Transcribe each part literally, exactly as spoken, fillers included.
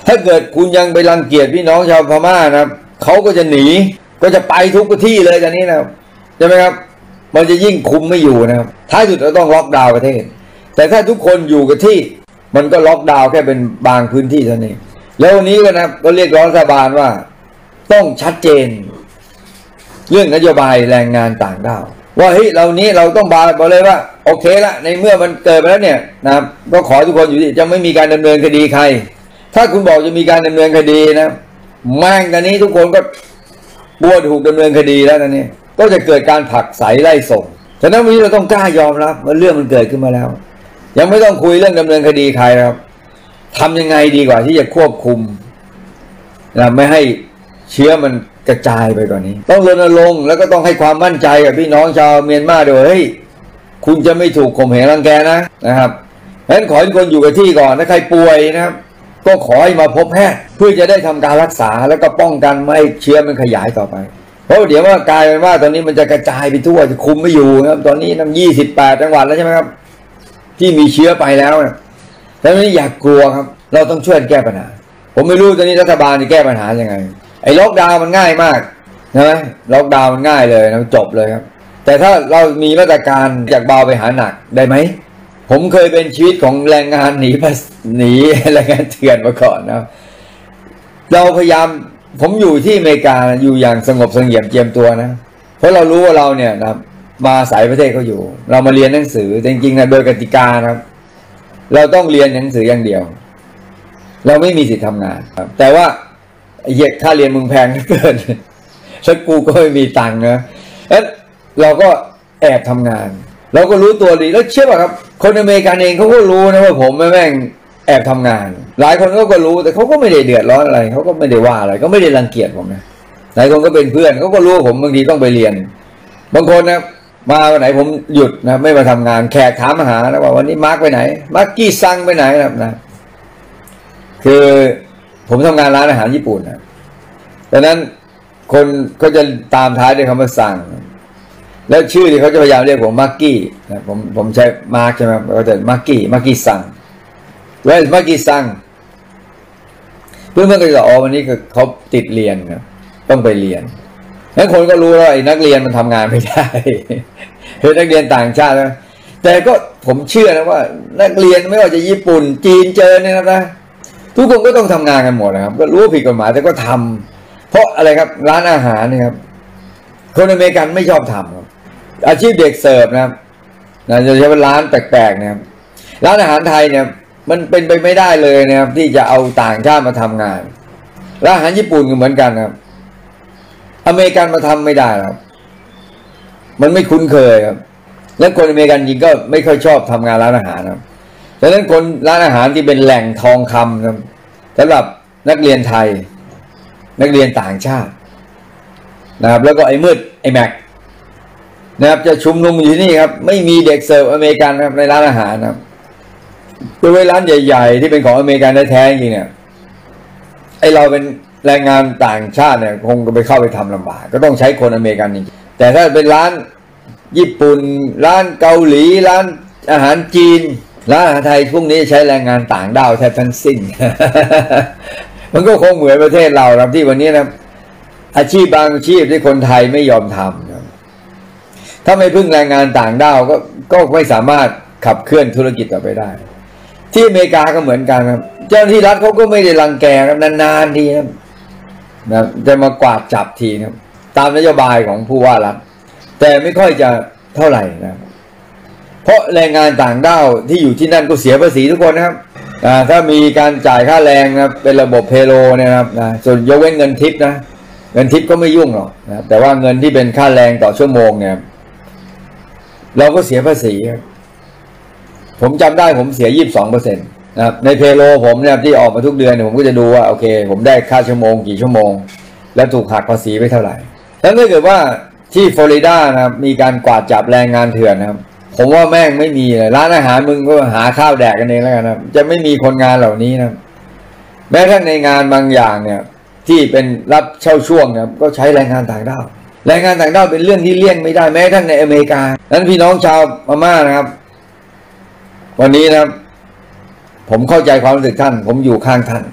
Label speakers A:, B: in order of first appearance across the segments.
A: ถ้าเกิดคุณยังไปรังเกียจพี่น้องชาวพม่านะเขาก็จะหนีก็จะไปทุกที่เลยตอนนี้นะใช่ไหมครับมันจะยิ่งคุมไม่อยู่นะครับท้ายสุดเราต้องล็อกดาวน์ประเทศแต่ถ้าทุกคนอยู่กับที่มันก็ล็อกดาวน์แค่เป็นบางพื้นที่เท่านั้นแล้ววันนี้ก็นะก็เรียกร้องรัฐบาลว่าต้องชัดเจนเรื่องนโยบายแรงงานต่างด้าวว่าเฮ้ยเรานี้เราต้องบอกเลยว่าโอเคละในเมื่อมันเกิดไปแล้วเนี่ยนะครับก็ขอทุกคนอยู่ที่จะไม่มีการดำเนินคดีใครถ้าคุณบอกจะมีการดำเนินคดีนะแม่งตอนนี้ทุกคนก็บัวถูกดำเนินคดีแล้วตอนนี้ก็จะเกิดการผลักไสไล่ส่งฉะนั้นวันนี้เราต้องกล้ายอมรับว่าเรื่องมันเกิดขึ้นมาแล้วยังไม่ต้องคุยเรื่องดำเนินคดีใครครับทำยังไงดีกว่าที่จะควบคุมนะไม่ให้เชื้อมันกระจายไปกว่านี้ต้องรณรงค์แล้วก็ต้องให้ความมั่นใจกับพี่น้องชาวเมียนมาด้วยเฮ้ยคุณจะไม่ถูกข่มเหงรังแกนะนะครับฉะนั้นขอให้ทุกคนอยู่กับที่ก่อนถ้าใครป่วยนะครับก็ขอให้มาพบแพทย์เพื่อจะได้ทำการรักษาแล้วก็ป้องกันไม่ให้เชื้อมันขยายต่อไปเพราะเดี๋ยวว่ากลายเป็นว่าตอนนี้มันจะกระจายไปทั่วจะคุมไม่อยู่ครับตอนนี้ทั้งยี่สิบแปดจังหวัดแล้วใช่ไหมครับที่มีเชื้อไปแล้วนะแต่ไม่อยากกลัวครับเราต้องช่วยแก้ปัญหาผมไม่รู้ตอนนี้รัฐบาลจะแก้ปัญหายังไงไอ้ล็อกดาวน์มันง่ายมากใช่ไหมล็อกดาวน์มันง่ายเลยนะจบเลยครับแต่ถ้าเรามีมาตรการจากเบาไปหาหนักได้ไหมผมเคยเป็นชีวิตของแรงงานหนีหนีแรงงานเถื่อนมาก่อนนะเราพยายามผมอยู่ที่อเมริกาอยู่อย่างสงบเสงี่ยมเจียมตัวนะเพราะเรารู้ว่าเราเนี่ยนะมาสายประเทศเขาอยู่เรามาเรียนหนังสือจริงๆนะโดยกติกานะครับเราต้องเรียนหนังสืออย่างเดียวเราไม่มีสิทธิ์ทำงานครับแต่ว่าเหยียดค่าเรียนมึงแพงเกินแล้วกูก็ไม่มีตังค์นะแล้วเราก็แอบทำงานเราก็รู้ตัวดีแล้วเชื่อป่ะครับคนอเมริกันเองเขาก็รู้นะว่าผมแม่งแอบทำงานหลายคนเขาก็รู้แต่เขาก็ไม่ได้เดือดร้อนอะไรเขาก็ไม่ได้ว่าอะไรก็ไม่ได้รังเกียจผมนะหลายคนก็เป็นเพื่อนเขาก็รู้ว่าผมบางทีต้องไปเรียนบางคนนะมาวันไหนผมหยุดนะไม่มาทำงานแขกถามมาหานะว่าวันนี้มาร์กไปไหนมาร์กกี้ซังไปไหนนะนะคือผมทำงานร้านอาหารญี่ปุ่นนะดังนั้นคนก็จะตามท้ายด้วยคำว่าซังแล้วชื่อที่เขาจะพยายามเรียกผมมาร์กี้นะผมผมใช้มาร์กใช่ไหมเขาจะมาร์กี้มาร์กี้ซังเว้ยมาร์กี้ซังเพื่อนเพื่อนก็จะอ๋อวันนี้เขาติดเรียนนะต้องไปเรียนแล้วคนก็รู้แล้วไอ้นักเรียนมันทำงานไม่ได้คือนักเรียนต่างชาตินะแต่ก็ผมเชื่อนะว่านักเรียนไม่ว่าจะญี่ปุ่นจีนเจอเนี่ยนะทุกคนก็ต้องทำงานกันหมดนะครับก็รู้ผิดกฎหมายแต่ก็ทำเพราะอะไรครับร้านอาหารนะครับคนอเมริกันไม่ชอบทำครับอาชีพเด็กเสิร์ฟนะครับนะจะใช้เป็นร้านแปลกๆนะครับร้านอาหารไทยเนี่ยมันเป็นไปไม่ได้เลยนะครับที่จะเอาต่างชาติมาทำงานร้านอาหารญี่ปุ่นก็เหมือนกันครับอเมริกันมาทำไม่ได้ครับมันไม่คุ้นเคยครับและคนอเมริกันจริงก็ไม่ค่อยชอบทำงานร้านอาหารครับดังนั้นคนร้านอาหารที่เป็นแหล่งทองคำครับสำหรับนักเรียนไทยนักเรียนต่างชาตินะครับแล้วก็ไอ้มืดไอ้แม็กนะครับจะชุมนุมอยู่ที่นี่ครับไม่มีเด็กเสิร์ฟอเมริกันครับในร้านอาหารนะครับด้วยร้านใหญ่ๆที่เป็นของอเมริกันแท้ๆจริงเนี่ยไอ้เราเป็นแรงงานต่างชาติเนี่ยคงไปเข้าไปทำลำบากก็ต้องใช้คนอเมริกันจริงแต่ถ้าเป็นร้านญี่ปุ่นร้านเกาหลีร้านอาหารจีนร้านอาหารไทยพวกนี้ใช้แรงงานต่างด้าวแทบทั้งสิ้น มันก็คงเหมือนประเทศเราครับที่วันนี้นะอาชีพบางอาชีพที่คนไทยไม่ยอมทำถ้าไม่พึ่งแรงงานต่างด้าวก็ก็ไม่สามารถขับเคลื่อนธุรกิจต่อไปได้ที่อเมริกาก็เหมือนกันครับเจ้าหน้าที่รัฐเขาก็ไม่ได้รังแกครับนานๆทีครับนะจะมากวาดจับทีครับตามนโยบายของผู้ว่ารัฐแต่ไม่ค่อยจะเท่าไหร่นะเพราะแรงงานต่างด้าวที่อยู่ที่นั่นก็เสียภาษีทุกคนนะครับถ้ามีการจ่ายค่าแรงนะเป็นระบบเพโลนะครับนะส่วนยกเว้นเงินทิปนะเงินทิปก็ไม่ยุ่งหรอกนะแต่ว่าเงินที่เป็นค่าแรงต่อชั่วโมงเนี่ยเราก็เสียภาษีผมจำได้ผมเสีย ยี่สิบสองเปอร์เซ็นต์ นะครับในเพโลผมเนี่ยที่ออกมาทุกเดือนผมก็จะดูว่าโอเคผมได้ค่าชั่วโมงกี่ชั่วโมงแล้วถูกหักภาษีไปเท่าไหร่แล้วถ้าเกิดว่าที่ฟลอริดานะครับมีการกวาดจับแรงงานเถื่อนนะครับผมว่าแม่งไม่มีเลยร้านอาหารมึงก็หาข้าวแดกกันเองแล้วกันนะจะไม่มีคนงานเหล่านี้นะแม้ทั้งในงานบางอย่างเนี่ยที่เป็นรับเช่าช่วงเนี่ยก็ใช้แรงงานต่างด้าวแรงงานต่างด้าวเป็นเรื่องที่เลี่ยงไม่ได้แม้ทั้งในอเมริกานั้นพี่น้องชาวพม่านะครับวันนี้นะครับผมเข้าใจความรู้สึกท่านผมอยู่ข้างท่าน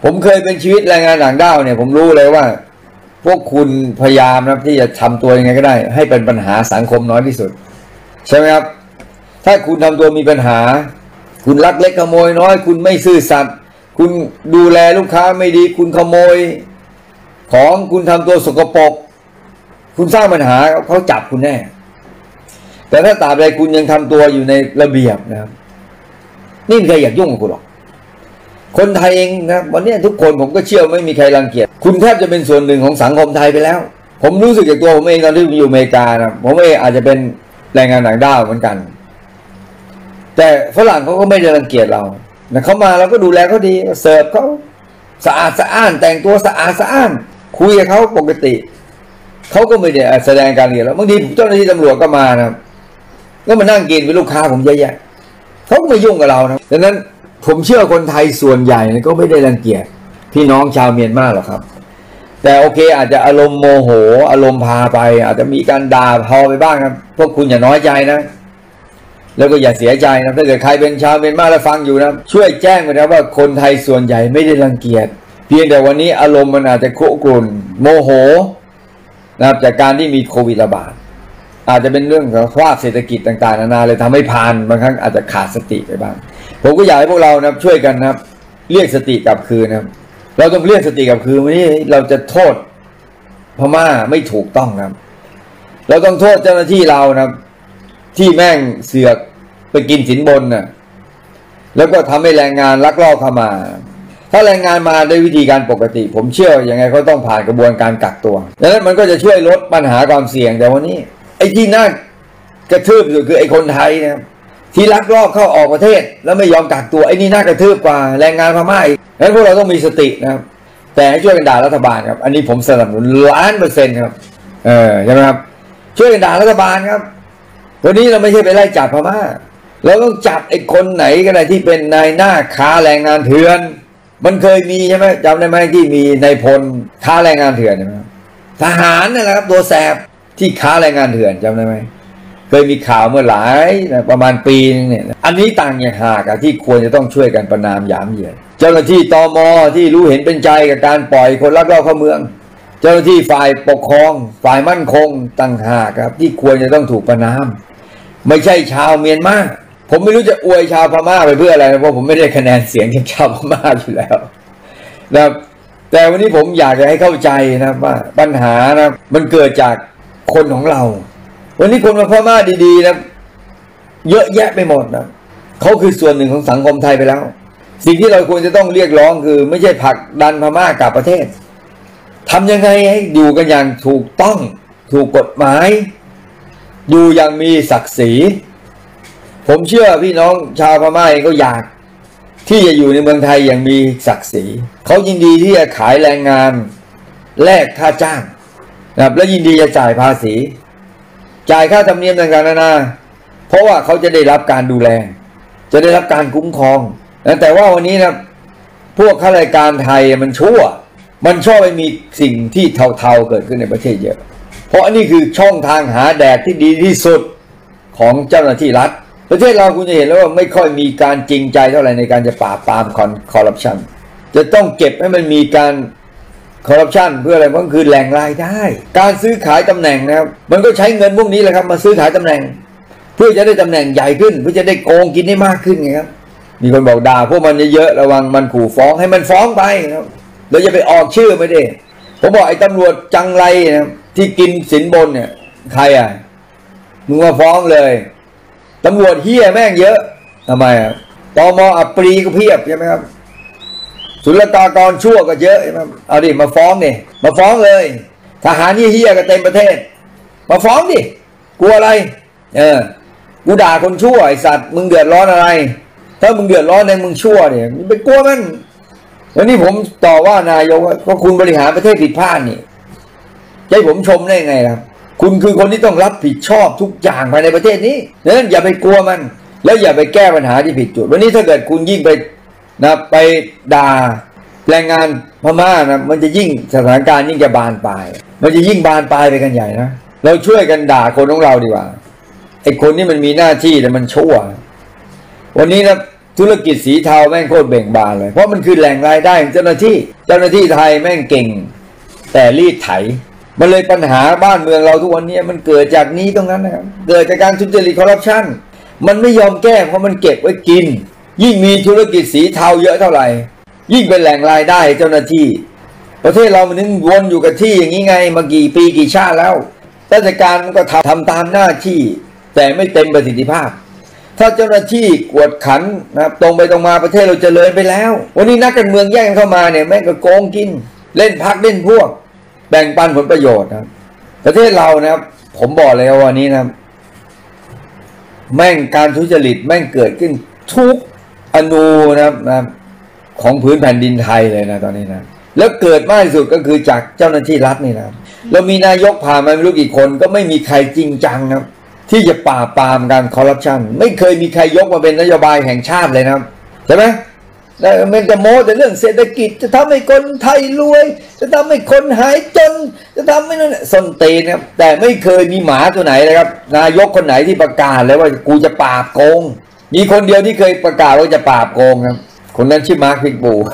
A: ผมเคยเป็นชีวิตแรงงานต่างด้าวเนี่ยผมรู้เลยว่าพวกคุณพยายามนะที่จะทำตัวยังไงก็ได้ให้เป็นปัญหาสังคมน้อยที่สุดใช่ไหมครับถ้าคุณทำตัวมีปัญหาคุณลักเล็กขโมยน้อยคุณไม่ซื่อสัตย์คุณดูแลลูกค้าไม่ดีคุณขโมยของคุณทำตัวสกปรกคุณสร้างปัญหาเขาจับคุณแน่แต่ถ้าตราบใดคุณยังทำตัวอยู่ในระเบียบนะครับนี่ไม่มีใครอยากยุ่งกับคุณหรอกคนไทยเองนะวันนี้ทุกคนผมก็เชื่อไม่มีใครรังเกียจคุณแทบจะเป็นส่วนหนึ่งของสังคมไทยไปแล้วผมรู้สึกจากตัวผมเองตอนที่ผมอยู่อเมริกานะผมเองอาจจะเป็นแรงงานต่างด้าวเหมือนกันแต่ฝรั่งเขาก็ไม่ได้รังเกียจเรานะเขามาเราก็ดูแลเขาดีเสิร์ฟเขาสะอาดสะอ้านแต่งตัวสะอาดสะอ้านคุยกับเขาปกติเขาก็ไม่ได้แสดงการเกลียดแล้วบางทีเจ้าหน้าที่ตำรวจก็มานะก็มานั่งกินเป็นลูกค้าผมเยอะแยะเขาก็ไม่ยุ่งกับเรานะดังนั้นผมเชื่อคนไทยส่วนใหญ่ก็ไม่ได้รังเกียจพี่น้องชาวเมียนมาหรอกครับแต่โอเคอาจจะอารมณ์โมโหอารมณ์พาไปอาจจะมีการด่าพอไปบ้างครับพวกคุณอย่าน้อยใจนะแล้วก็อย่าเสียใจนะถ้าเกิดใครเป็นชาวเมียนมาแล้วฟังอยู่นะช่วยแจ้งไปนะว่าคนไทยส่วนใหญ่ไม่ได้รังเกียจเพียงแต่วันนี้อารมณ์มันอาจจะคุกรุ่นโมโหนะครับจากการที่มีโควิดระบาดอาจจะเป็นเรื่องของสภาพเศรษฐกิจต่างๆนานาเลยทำให้พานบางครั้งอาจจะขาดสติไปบ้างผมก็อยากให้พวกเรานะช่วยกันนะครับเรียกสติกลับคืนนะครับเราต้องเรียกสติกลับคืนวันนี้เราจะโทษพม่าไม่ถูกต้องนะครับเราต้องโทษเจ้าหน้าที่เรานะครับที่แม่งเสือกไปกินสินบนน่ะแล้วก็ทำให้แรงงานลักลอบเข้ามาถ้าแรงงานมาด้วยวิธีการปกติผมเชื่อยังไงเขาต้องผ่านกระบวนการกักตัวดังนั้นมันก็จะช่วยลดปัญหาความเสี่ยงแต่วันนี้ไอ้ที่น่ากระทืบคือไอ้คนไทยนะครับที่ลักลอบเข้าออกประเทศแล้วไม่ยอมกักตัวไอ้นี่น่ากระทืบกว่าแรงงานพม่าอีกงั้นพวกเราต้องมีสตินะครับแต่ให้ช่วยกันด่ารัฐบาลครับอันนี้ผมสนับสนุนล้านเปอร์เซ็นต์ครับเออใช่ไหมครับช่วยกันด่ารัฐบาลครับวันนี้เราไม่ใช่ไปไล่จับพม่าเราต้องจับไอ้คนไหนก็ได้ที่เป็นนายหน้าค้าแรงงานเถื่อนมันเคยมีใช่ไหมจำได้ไหมที่มีนายพลค้าแรงงานเถื่อนใช่ไหมทหารนั่นแหละครับตัวแสบที่ค้าแรงงานเถื่อนจำได้ไหมเคยมีข่าวเมื่อหลายประมาณปีนึงเนี่ยอันนี้ต่างอย่างหากที่ควรจะต้องช่วยกันประนามหยามเหยียดเจ้าหน้าที่ตม.ที่รู้เห็นเป็นใจกับการปล่อยคนลักลอบเข้าเมืองเจ้าหน้าที่ฝ่ายปกครองฝ่ายมั่นคงต่างหากครับที่ควรจะต้องถูกประนามไม่ใช่ชาวเมียนมาผมไม่รู้จะอวยชาวพม่าไปเพื่ออะไรนะเพราะผมไม่ได้คะแนนเสียงจากชาวพม่าอยู่แล้วนะครับแต่วันนี้ผมอยากจะให้เข้าใจนะว่าปัญหานะมันเกิดจากคนของเราวันนี้คนพม่าดีๆนะเยอะแยะไปหมดนะเขาคือส่วนหนึ่งของสังคมไทยไปแล้วสิ่งที่เราควรจะต้องเรียกร้องคือไม่ใช่ผลักดันพม่ากลับประเทศทำยังไงให้อยู่กันอย่างถูกต้องถูกกฎหมายอยู่อย่างมีศักดิ์ศรีผมเชื่อพี่น้องชาวพม่าเองก็อยากที่จะอยู่ในเมืองไทยอย่างมีศักดิ์ศรีเขายินดีที่จะขายแรงงานแลกค่าจ้างนะครับและยินดีจะจ่ายภาษีจ่ายค่าธรรมเนียมต่างๆนานาเพราะว่าเขาจะได้รับการดูแลจะได้รับการคุ้มครองนะแต่ว่าวันนี้นะพวกข้าราชการไทยมันชั่วมันชอบไปมีสิ่งที่เทาๆเกิดขึ้นในประเทศเยอะเพราะอันนี้คือช่องทางหาแดกที่ดีที่สุดของเจ้าหน้าที่รัฐประเทศเราคุณจะเห็นแล้วว่าไม่ค่อยมีการจริงใจเท่าไหร่ในการจะปราบปรามคอร์รัปชันจะต้องเก็บให้มันมีการคอร์รัปชันเพื่ออะไรเพราะคือแหล่งรายได้การซื้อขายตำแหน่งนะครับมันก็ใช้เงินพวกนี้แหละครับมาซื้อขายตำแหน่งเพื่อจะได้ตำแหน่งใหญ่ขึ้นเพื่อจะได้โกงกินได้มากขึ้นไงครับมีคนบอกด่าพวกมันเยอะๆระวังมันขู่ฟ้องให้มันฟ้องไปครับเราจะไปออกชื่อไม่ได้ผมบอกไอ้ตำรวจจังไรนะที่กินสินบนเนี่ยใครอ่ะมึงมาฟ้องเลยตำรวจเฮี้ยแม่งเยอะทำไมอ่ะตม.อัปรีก็เพียบใช่ไหมครับศุลกากรชั่วก็เยอะใช่ไหมเอาดิมาฟ้องดิมาฟ้องเลยทหารเฮี้ยก็เต็มประเทศมาฟ้องดิกลัวอะไรเออกูด่าคนชั่วไอสัตว์มึงเดือดร้อนอะไรถ้ามึงเดือดร้อนในมึงชั่วเนี่ยมึงไปกลัวมันวันนี้ผมต่อว่านายกว่าคุณบริหารประเทศผิดพลาดนี่จะให้ผมชมได้ไงครับคุณคือคนที่ต้องรับผิดชอบทุกอย่างภายในประเทศนี้ดังนั้นอย่าไปกลัวมันแล้วอย่าไปแก้ปัญหาที่ผิดจุดวันนี้ถ้าเกิดคุณยิ่งไปนะไปด่าแรงงานพม่านะมันจะยิ่งสถานการณ์ยิ่งจะบานปลายมันจะยิ่งบานปลายไปกันใหญ่นะเราช่วยกันด่าคนของเราดีกว่าไอ้คนนี้มันมีหน้าที่แต่มันชั่ววันนี้นะธุรกิจสีเทาแม่งโคตรเบ่งบานเลยเพราะมันคือแหล่งรายได้ของเจ้าหน้าที่เจ้าหน้าที่ไทยแม่งเก่งแต่รีดไถมันเลยปัญหาบ้านเมืองเราทุกวันนี้มันเกิดจากนี้ตรงนั้นนะครับเกิดจากการทุจริตคอร์รัปชันมันไม่ยอมแก้เพราะมันเก็บไว้กินยิ่งมีธุรกิจสีเทาเยอะเท่าไหร่ยิ่งเป็นแหล่งรายได้เจ้าหน้าที่ประเทศเรามันนึงวนอยู่กับที่อย่างนี้ไงมากี่ปีกี่ชาติแล้วราชการมันก็ทำทำตามหน้าที่แต่ไม่เต็มประสิทธิภาพถ้าเจ้าหน้าที่กวดขันนะครับตรงไปตรงมาประเทศเราเจริญไปแล้ววันนี้นักการเมืองแย่งเข้ามาเนี่ยแม่งก็โกงกินเล่นพรรคเล่นพวกแบ่งปันผลประโยชน์นะครับประเทศเรานะครับผมบอกเลยว่าวันนี้นะแม่งการทุจริตแม่งเกิดขึ้นทุกอนูนะครับนะของพื้นแผ่นดินไทยเลยนะตอนนี้นะแล้วเกิดมากที่สุดก็คือจากเจ้าหน้าที่รัฐนี่นะเรามีนายกผ่านมาไม่รู้กี่คนก็ไม่มีใครจริงจังนะที่จะปราบปรามการคอร์รัปชันไม่เคยมีใครยกมาเป็นนโยบายแห่งชาติเลยนะครับใช่ไหมแล้วมันจะโม้แต่เรื่องเศรษฐกิจจะทำให้คนไทยรวยจะทำให้คนหายจนจะทำให้นั่นส้นตีนนะครับแต่ไม่เคยมีหมาตัวไหนเลยครับนายกคนไหนที่ประกาศเลยว่ากูจะปราบโกงมีคนเดียวที่เคยประกาศว่าจะปราบโกงครับคนนั้นชื่อมาร์คพิกบู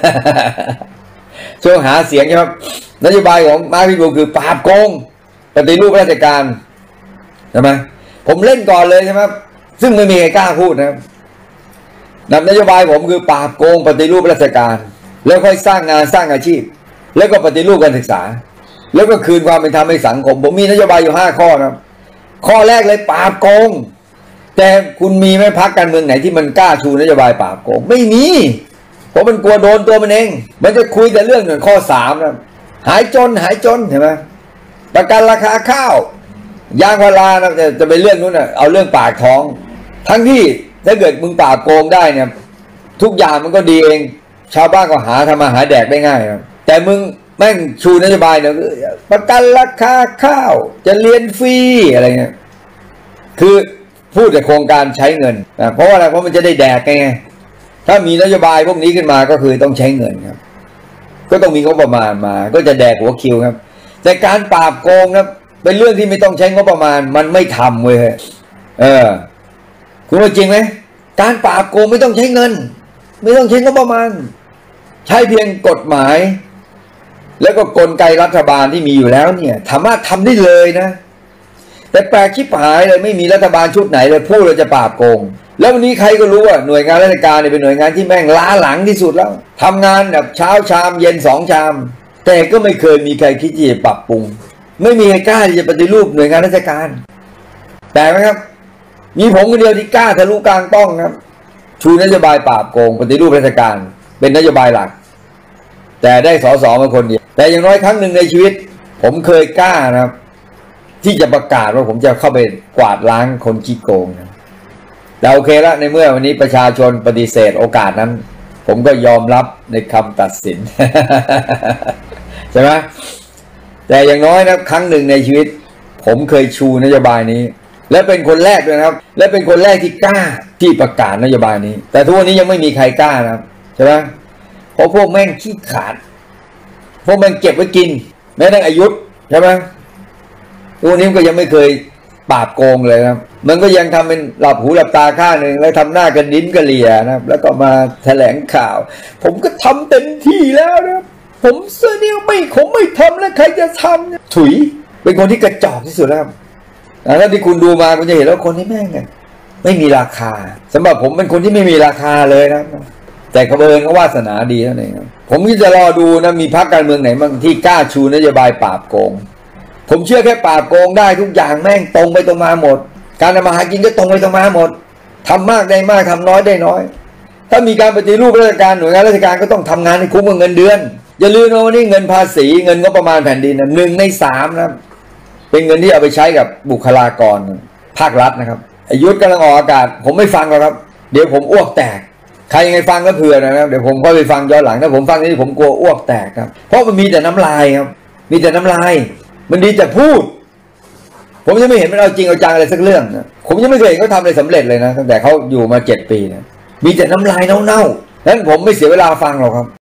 A: ช่วงหาเสียงใช่ไหมนโยบายของมาร์คพิกบูคือปราบโกงปฏิรูปราชการใช่ไหมผมเล่นก่อนเลยใช่ไหมซึ่งไม่มีใครกล้าพูดนะครับนโยบายผมคือปราบโกงปฏิรูปราชการแล้วค่อยสร้างงานสร้างอาชีพแล้วก็ปฏิรูปการศึกษาแล้วก็คืนความเป็นธรรมให้สังคมผมมีนโยบายอยู่ห้าข้อนะครับข้อแรกเลยปราบโกงแต่คุณมีไหมพรรคการเมืองไหนที่มันกล้าชูนโยบายปราบโกงไม่มีเพราะมันกลัวโดนตัวมันเองมันจะคุยแต่เรื่องหนึ่งข้อสามนะหายจนหายจนเห็นไหมประกันราคาข้าวยางพารานะจะจะเป็นเรื่องนู้นนะเอาเรื่องปากท้องทั้งที่ถ้าเกิดมึงปราบโกงได้เนี่ยทุกอย่างมันก็ดีเองชาวบ้านก็หาทำมาหาแดกได้ง่ายนะแต่มึงแม่งชูนโยบายเนี่ยประกันราคาข้าวจะเรียนฟรีอะไรเงี้ยคือพูดแต่โครงการใช้เงินนะเพราะว่าอะไรเพราะมันจะได้แดกไงถ้ามีนโยบายพวกนี้ขึ้นมาก็คือต้องใช้เงินครับก็ต้องมีงบประมาณมาก็จะแดกหัวคิวครับแต่การปราบโกงครับเป็นเรื่องที่ไม่ต้องใช้งบประมาณมันไม่ทำเว้ยเออคุณว่าจริงไหมการปราบโกงไม่ต้องใช้เงินไม่ต้องใช้งบประมาณใช้เพียงกฎหมายแล้วก็กลไกรัฐบาลที่มีอยู่แล้วเนี่ยสามารถทำได้เลยนะแต่แปลกชิบหายเลยไม่มีรัฐบาลชุดไหนเลยพูดเราจะปราบโกงแล้ววันนี้ใครก็รู้ว่าหน่วยงานราชการเนี่ยเป็นหน่วยงานที่แม่งล้าหลังที่สุดแล้วทำงานแบบเช้าชามเย็นสองชามแต่ก็ไม่เคยมีใครคิดที่จะปรับปรุงไม่มีใครกล้าที่จะปฏิรูปหน่วยงานราชการแต่ไหมครับมีผมคนเดียวที่กล้าทะลุกลางต้องครับชูนโยบายปราบโกงปฏิรูปราชการเป็นนโยบายหลักแต่ได้สสมาคนเดียวแต่อย่างน้อยครั้งหนึ่งในชีวิตผมเคยกล้านะครับที่จะประกาศว่าผมจะเข้าไปกวาดล้างคนขี้โกงนะแต่โอเคแล้วในเมื่อวันนี้ประชาชนปฏิเสธโอกาสนั้นผมก็ยอมรับในคำตัดสิน ใช่ไหมแต่อย่างน้อยนะครั้งหนึ่งในชีวิตผมเคยชูนโยบายนี้และเป็นคนแรกด้วยนะครับและเป็นคนแรกที่กล้าที่ประกาศนโยบายนี้แต่ทุกวันนี้ยังไม่มีใครกล้านะครับใช่ไหมเพราะพวกแม่งขี้ขาดพวกแม่งเก็บไว้กินแม้แต่อายุใช่ไหมทุกวันนี้ก็ยังไม่เคยปราบโกงเลยครับมันก็ยังทำเป็นหลับหูหลับตาข้างหนึ่งแล้วทำหน้ากันดิ้นกระเหลี่ยนะครับแล้วก็มาแถลงข่าวผมก็ทำเต็มที่แล้วนะผมเสื้อนิ้วไม่ผมไม่ทำแล้วใครจะทำถุยเป็นคนที่กระจอกที่สุดแล้วครับแล้วที่คุณดูมาคุณจะเห็นว่าคนที่แม่งเนี่ยไม่มีราคาสำหรับผมเป็นคนที่ไม่มีราคาเลยนะแต่เขาเอิญเขาวาสนาดีนั่นเองครับผมก็จะรอดูนะมีพรรคการเมืองไหนบ้างที่กล้าชูนโยบายปราบโกงผมเชื่อแค่ปราบโกงได้ทุกอย่างแม่งตรงไปตรงมาหมดการทำมาหากินก็ตรงไปตรงมาหมดทำมากได้มากทำน้อยได้น้อยถ้ามีการปฏิรูปราชการหน่วยงานราชการก็ต้องทำงานให้คุ้มกับเงินเดือนอย่าลืมนะว่านี่เงินภาษีเงินงบประมาณแผ่นดินหนึ่งในสามนะเป็นเงินที่เอาไปใช้กับบุคลากรภาครัฐนะครับอายุกำลังออกอากาศผมไม่ฟังหรอกครับเดี๋ยวผมอ้วกแตกใครยังไงฟังก็เผื่อนะครับเดี๋ยวผมก็ไปฟังย้อนหลังถ้าผมฟังนี้ผมกลัวอ้วกแตกครับเพราะมันมีแต่น้ำลายครับมีแต่น้ำลายมันดีแต่พูดผมยังไม่เห็นมันเอาจริงเอาจังอะไรสักเรื่องนะผมยังไม่เคยเห็นเขาทำอะไรสำเร็จเลยนะตั้งแต่เขาอยู่มาเจ็ดปีนะมีแต่น้ำลายเน่าๆนั้นผมไม่เสียเวลาฟังหรอกครับ